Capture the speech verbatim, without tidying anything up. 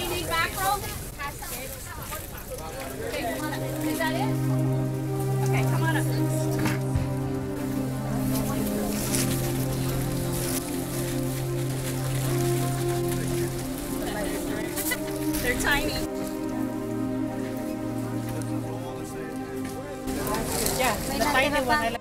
you need mackerel? Okay, come on up. Is that it? Okay, come on up. They're tiny. Yeah, the tiny one I like.